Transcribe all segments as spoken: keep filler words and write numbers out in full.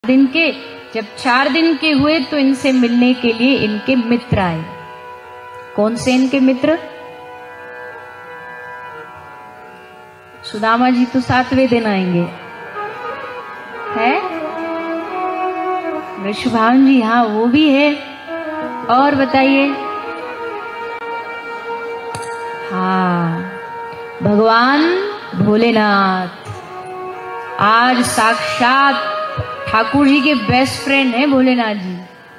दिन के जब चार दिन के हुए तो इनसे मिलने के लिए इनके मित्र आए। कौन से इनके मित्र? सुदामा जी तो सातवें दिन आएंगे, है वृषभान जी, हाँ वो भी है। और बताइए। हाँ, भगवान भोलेनाथ आज साक्षात ठाकुर जी के बेस्ट फ्रेंड है भोलेनाथ जी।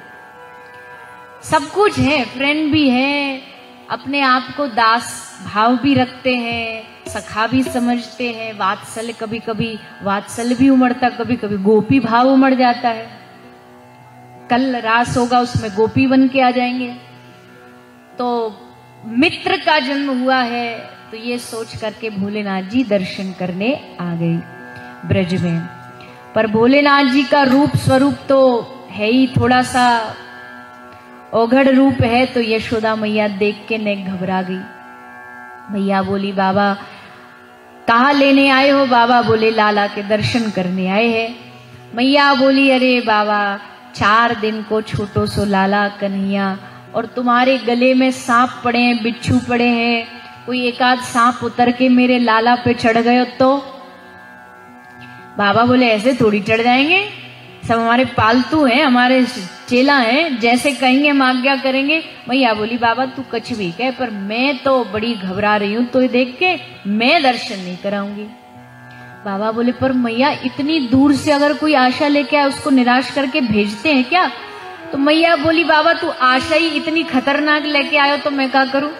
सब कुछ है, फ्रेंड भी है, अपने आप को दास भाव भी रखते हैं, सखा भी समझते हैं, वात्सल्य कभी कभी वात्सल्य भी उमड़ता, कभी कभी गोपी भाव उमड़ जाता है। कल रास होगा उसमें गोपी बन के आ जाएंगे। तो मित्र का जन्म हुआ है, तो ये सोच करके भोलेनाथ जी दर्शन करने आ गई ब्रज में। पर भोलेनाथ जी का रूप स्वरूप तो है ही थोड़ा सा औघड़ रूप है, तो यशोदा मैया देख के ने घबरा गई। मैया बोली, बाबा कहाँ लेने आए हो? बाबा बोले, लाला के दर्शन करने आए हैं। मैया बोली, अरे बाबा चार दिन को छोटो सो लाला कन्हैया, और तुम्हारे गले में सांप पड़े हैं, बिच्छू पड़े हैं, कोई एक आध सांप उतर के मेरे लाला पे चढ़ गए तो? बाबा बोले, ऐसे थोड़ी चढ़ जाएंगे, सब हमारे पालतू हैं, हमारे चेला हैं, जैसे कहेंगे हम आज्ञा करेंगे। मैया बोली, बाबा तू कुछ भी कह, पर मैं तो बड़ी घबरा रही हूं, तो ये देख के मैं दर्शन नहीं कराऊंगी। बाबा बोले, पर मैया इतनी दूर से अगर कोई आशा लेके आए उसको निराश करके भेजते हैं क्या? तो मैया बोली, बाबा तू आशा ही इतनी खतरनाक लेके आयो तो मैं क्या करूं?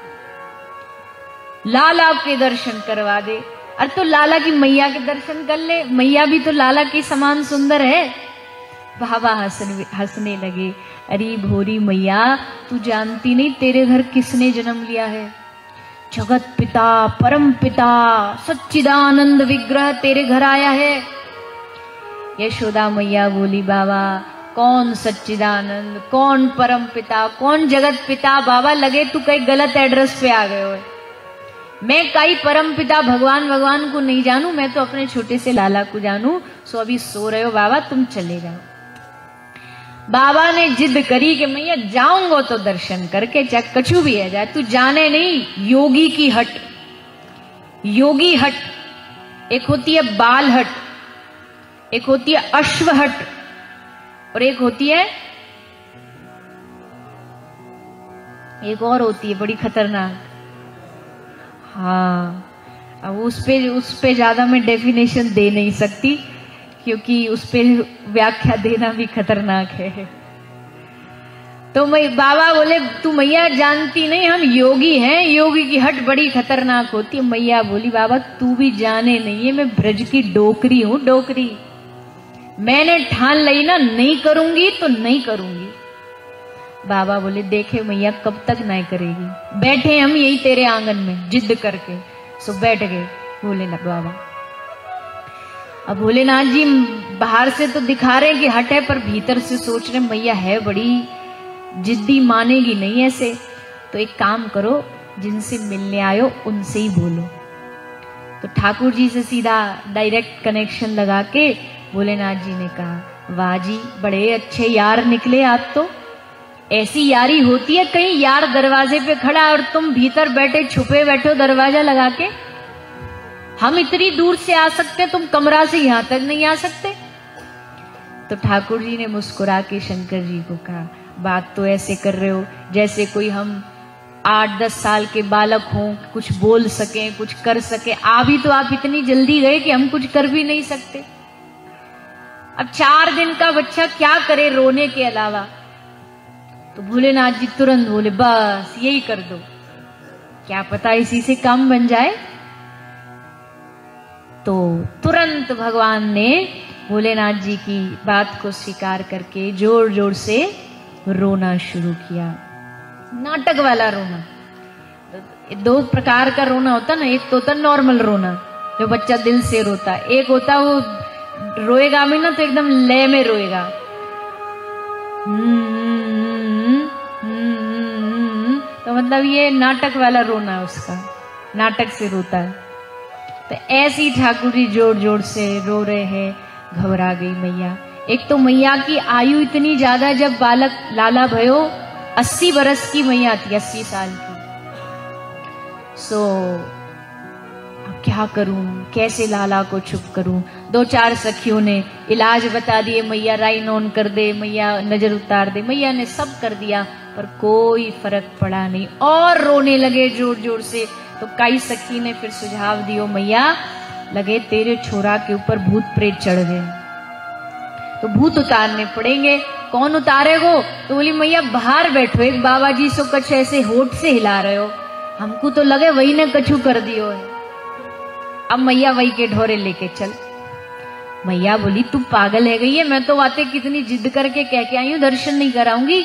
लाला के दर्शन करवा दे। अरे तो लाला की मैया के दर्शन कर ले, मैया भी तो लाला के समान सुंदर है। बाबा हंसने हंसने लगे, अरे भोरी मैया तू जानती नहीं तेरे घर किसने जन्म लिया है? जगत पिता परम पिता सच्चिदानंद विग्रह तेरे घर आया है। यशोदा मैया बोली, बाबा कौन सच्चिदानंद, कौन परम पिता, कौन जगत पिता? बाबा लगे तू कहीं गलत एड्रेस पे आ गए हो। मैं कई परम पिता भगवान भगवान को नहीं जानू, मैं तो अपने छोटे से लाला को जानू। सो अभी सो रहे हो बाबा, तुम चले जाओ। बाबा ने जिद करी कि मैया जाऊंगा तो दर्शन करके, चाहे कछु भी है जाए, तू जाने नहीं। योगी की हट, योगी हट एक होती है, बाल हट एक होती है, अश्व हट और एक होती है, एक और होती है बड़ी खतरनाक। हाँ, अब उस पे उस पे ज्यादा मैं डेफिनेशन दे नहीं सकती, क्योंकि उस पे व्याख्या देना भी खतरनाक है। तो मैं बाबा बोले, तू मैया जानती नहीं हम योगी हैं, योगी की हट बड़ी खतरनाक होती है। मैया बोली, बाबा तू भी जाने नहीं है, मैं ब्रज की डोकरी हूं, डोकरी। मैंने ठान ली ना, नहीं करूंगी तो नहीं करूंगी। बाबा बोले, देखे मैया कब तक नहीं करेगी, बैठे हम यही तेरे आंगन में जिद करके। सो बैठ गए भोलेनाथ बाबा। अब भोलेनाथ जी बाहर से तो दिखा रहे कि हट है, पर भीतर से सोच रहे मैया है बड़ी जिद्दी, मानेगी नहीं ऐसे। तो एक काम करो, जिनसे मिलने आयो उनसे ही बोलो। तो ठाकुर जी से सीधा डायरेक्ट कनेक्शन लगा के भोलेनाथ जी ने कहा, वाह जी बड़े अच्छे यार निकले आप तो। ऐसी यारी होती है, कहीं यार दरवाजे पे खड़ा और तुम भीतर बैठे छुपे बैठो दरवाजा लगा के। हम इतनी दूर से आ सकते, तुम कमरा से यहां तक नहीं आ सकते। तो ठाकुर जी ने मुस्कुरा के शंकर जी को कहा, बात तो ऐसे कर रहे हो जैसे कोई हम आठ दस साल के बालक हों, कुछ बोल सके कुछ कर सके। आ भी तो आप इतनी जल्दी गए कि हम कुछ कर भी नहीं सकते। अब चार दिन का बच्चा क्या करे रोने के अलावा? तो भोलेनाथ जी तुरंत बोले, बस यही कर दो, क्या पता इसी से काम बन जाए। तो तुरंत भगवान ने भोलेनाथ जी की बात को स्वीकार करके जोर जोर से रोना शुरू किया, नाटक वाला रोना। दो प्रकार का रोना होता ना, एक तो होता नॉर्मल रोना जो बच्चा दिल से रोता, एक होता वो रोएगा भी ना तो एकदम लय में रोएगा, तो मतलब ये नाटक वाला रोना है उसका, नाटक से रोता है। तो ऐसे ही ठाकुर जी जोर जोर से रो रहे हैं, घबरा गई मैया। एक तो मैया की आयु इतनी ज्यादा, जब बालक लाला भयो अस्सी बरस की मैया थी, अस्सी साल की। सो अब क्या करूं, कैसे लाला को चुप करूं। दो चार सखियों ने इलाज बता दिए, मैया राइन ऑन कर दे, मैया नजर उतार दे, मैया ने सब कर दिया, पर कोई फर्क पड़ा नहीं, और रोने लगे जोर जोर से। तो कई सखी ने फिर सुझाव दियो, मैया लगे तेरे छोरा के ऊपर भूत प्रेत चढ़ गए, तो भूत उतारने पड़ेंगे। कौन उतारेगो? तो बोली मैया बाहर बैठो, एक बाबा जी सो कछ ऐसे होठ से हिला रहे हो, हमको तो लगे वही ने कछु कर दियो है। अब मैया वही के ढोरे लेके चल। मैया बोली तू पागल है गई है, मैं तो बातें कितनी जिद करके कह के आई हूं, दर्शन नहीं कराऊंगी।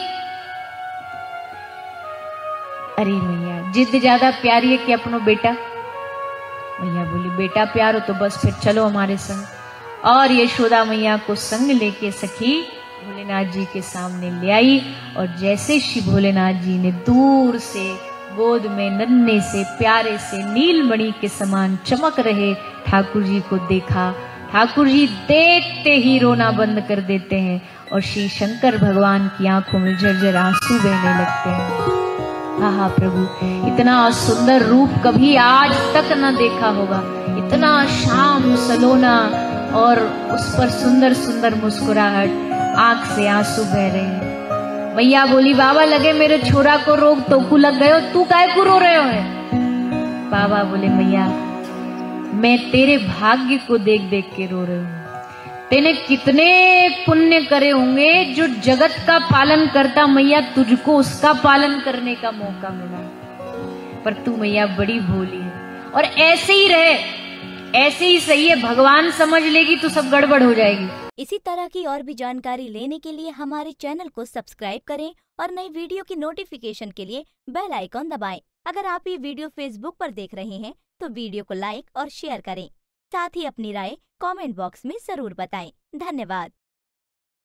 अरे मैया जिद ज्यादा प्यारी है कि अपनो बेटा। मैया बोली बेटा प्यार हो तो बस फिर चलो हमारे संग। और यशोदा मैया को संग लेके सखी भोलेनाथ जी के सामने ले आई, और जैसे श्री भोलेनाथ जी ने दूर से गोद में नन्हे से प्यारे से नीलमणि के समान चमक रहे ठाकुर जी को देखा, ठाकुर जी देखते ही रोना बंद कर देते हैं, और श्री शंकर भगवान की आंखों में झरझर आंसू बहने लगते हैं। आहा प्रभु, इतना सुंदर रूप कभी आज तक न देखा होगा, इतना शाम सलोना, और उस पर सुंदर सुंदर मुस्कुराहट, आंख से आंसू बह रहे हैं। मैया बोली बाबा लगे मेरे छोरा को रोग तो कु लग गयो, तू काहे को रो रहे हो है? बाबा बोले मैया मैं तेरे भाग्य को देख देख के रो रही हूं। तेने कितने पुण्य करे होंगे जो जगत का पालन करता मैया तुझको उसका पालन करने का मौका मिला, पर तू मैया बड़ी भोली है, और ऐसे ही रहे, ऐसे ही सही है। भगवान समझ लेगी तो सब गड़बड़ हो जाएगी। इसी तरह की और भी जानकारी लेने के लिए हमारे चैनल को सब्सक्राइब करें, और नई वीडियो की नोटिफिकेशन के लिए बेल आइकॉन दबाएं। अगर आप ये वीडियो फेसबुक पर देख रहे हैं तो वीडियो को लाइक और शेयर करें, साथ ही अपनी राय कमेंट बॉक्स में जरूर बताएं। धन्यवाद।